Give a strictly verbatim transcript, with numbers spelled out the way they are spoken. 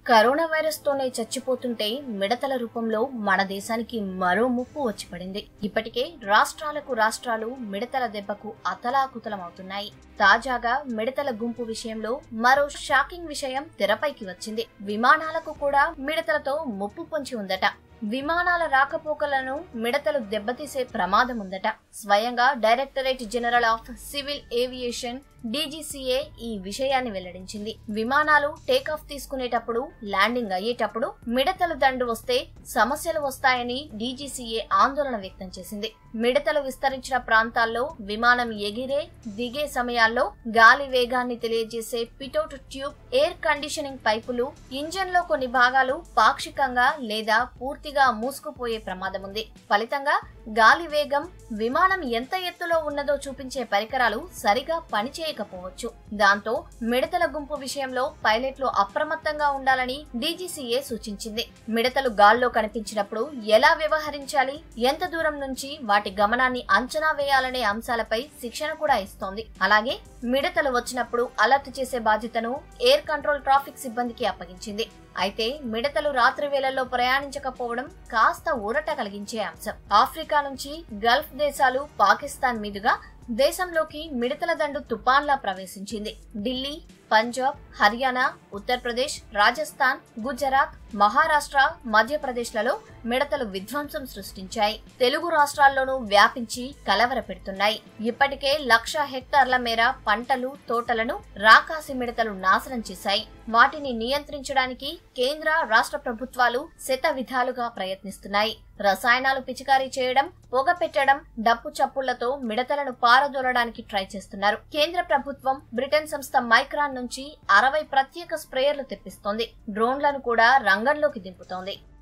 Corona virus తోనే చచ్చిపోతుంటే మిడతల రూపంలో మన దేశానికి మరో ముప్పు వచ్చి పడింది. ఇప్పటికే రాష్ట్రాలకు రాష్ట్రాలు మిడతల దెబ్బకు అతలాకుతలమవుతున్నాయి. తాజాగా మిడతల గుంపు విషయంలో మరో షాకింగ్ విషయం తెరపైకి వచ్చింది. విమానాలకు కూడా మిడతలతో ముప్పు పొంచి ఉందట. విమానాల రాకపోకలను మిడతలు దెబ్బతీసే ప్రమాదం ఉందట. స్వయంగా directorate general of civil aviation DGCA ఈ విషయాన్ని వెల్లడించింది. విమానాలు టేకాఫ్ తీసుకునేటప్పుడు, ల్యాండింగ్ అయ్యేటప్పుడు మిడతలు దండు వస్తే సమస్యలు వస్తాయని డీజీసీఏ ఆందోళన వ్యక్తం చేసింది. మిడతలు విస్తరించిన ప్రాంతాల్లో విమానం ఎగిరే, దిగే సమయాల్లో గాలి వేగాన్ని తెలియజేసే పిటౌట్ ట్యూబ్, ఎయిర్ కండిషనింగ్ పైపులు, ఇంజన్ లో కొన్ని భాగాలు పాక్షికంగా లేదా పూర్తిగా మూసుకుపోయే ప్రమాదం ఉంది. ఫలితంగా గాలి వేగం, విమానం ఎంత ఎత్తులో ఉన్నదో చూపించే పరికరాలు సరిగా పనిచేయకపోవచ్చు. దాంతో మిడతల గుంపు విషయంలో పైలట్లు అప్రమత్తంగా ఉండాలని డీజీసీఏ సూచించింది. మిడతలు గాల్లో కనిపించినప్పుడు ఎలా వ్యవహరించాలి, ఎంత దూరం నుంచి వాటి గమనాన్ని అంచనా వేయాలనే అంశాలపై శిక్షణ కూడా ఇస్తోంది. అలాగే మిడతలు వచ్చినప్పుడు అలర్ట్ చేసే బాధ్యతను ఎయిర్ కంట్రోల్ ట్రాఫిక్ సిబ్బందికి అప్పగించింది. అయితే మిడతలు రాత్రి వేళల్లో ప్రయాణించకపోవడం కాస్త ఊరట కలిగించే అంశం. ఆఫ్రికా నుంచి గల్ఫ్ దేశాలు, పాకిస్తాన్ మీదుగా దేశంలోకి మిడతల దండు తుపాన్లా ప్రవేశించింది. ఢిల్లీ, పంజాబ్, హర్యానా, ఉత్తరప్రదేశ్, రాజస్థాన్, గుజరాత్, మహారాష్ట్ర, మధ్యప్రదేశ్లలో మిడతలు విధ్వంసం సృష్టించాయి. తెలుగు రాష్ట్రాల్లోనూ వ్యాపించి కలవర పెడుతున్నాయి. ఇప్పటికే లక్ష హెక్టార్ల మేర పంటలు, తోటలను రాకాసి మిడతలు నాశనం చేశాయి. వాటిని నియంత్రించడానికి కేంద్ర, రాష్ట్ర ప్రభుత్వాలు శత విధాలుగా ప్రయత్నిస్తున్నాయి. రసాయనాలు పిచికారీ చేయడం, పొగ పెట్టడం, డప్పు చప్పుళ్లతో మిడతలను పారదోలడానికి ట్రై చేస్తున్నారు. కేంద్ర ప్రభుత్వం బ్రిటన్ సంస్థ మైక్రాన్ నుంచి అరవై ప్రత్యేక స్ప్రేయర్లు తెప్పిస్తోంది. డ్రోన్లను కూడా రంగంలోకి దింపుతోంది.